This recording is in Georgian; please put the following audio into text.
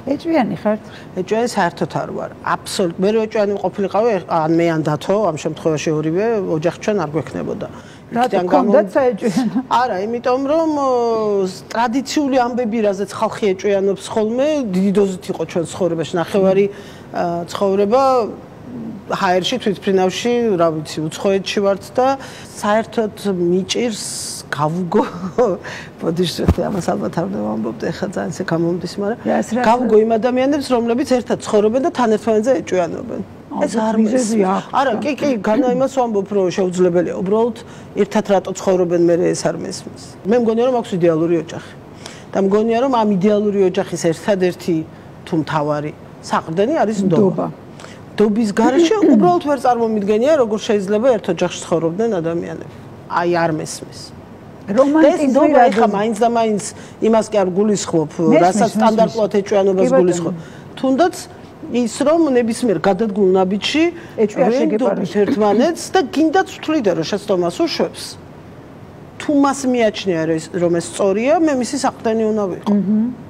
ეჭვიანი ხართ? ეჭვიანი საერთოდ არ ვარ. აბსოლუტურად. მე რო ეჭვიანი ყოფილიყავი, ან მე ან დათო, ამ შემთხვევაში ორივე ოჯახ ჩვენ არ გვექნებოდა. რატომ გქონდათ საეჭვიანო? არა, იმიტომ რომ ტრადიციული ამბები, რაზეც ხალხი ეჭვიანობს ხოლმე, დიდი დოზით იყო ჩვენ ცხოვრებაში, ნახევარი ცხოვრება ჰაერში, თვითმფრინავში, რა ვიცი, უცხოეთში ვართ და საერთოდ მიჭირს გავუგო ბოდიშრეხი ამას ალბათ არ ვამბობთ ეხლა ძალიან ისე გამომდის, მაგრამ გავუგო იმ ადამიანებს, რომლებიც ერთად ცხოვრობენ და თან ერთმანეთზე ეჭვიანობენ. ეს არ მიზეზია. არა, კი, განა იმას ვამბობ, რომ შეუძლებელია უბრალოდ ერთად რატო ცხოვრობენ, მე ეს არ მესმის. მე მგონია რომ აქვს იდეალური ოჯახი. და მგონია რომ ამ იდეალური ოჯახის ერთადერთი თუ მთავარი საყრდენი არის ნდობა. ნდობის გარეშე უბრალოდ ვერ წარმომიდგენია, როგორ შეიძლება ერთ ოჯახში ცხოვრობდნენ ადამიანები. აი არ მესმის. რომანტიზმი რა ხა მაინც და მაინც იმას კი არ გულისხმობ, რასაც სტანდარტულად ეჭვიანობას გულისხმობ. თუნდაც ის რომ ნებისმიერ გადადგმულ ნაბიჯში ეჭვიანებს ერთმანეთს და გინდაც ვთვლიდა რომ შეცდომას უშვებს. თუ მას მიაჩნია რომ ეს სწორია, მე მისი საყრდენი უნდა ვიყო.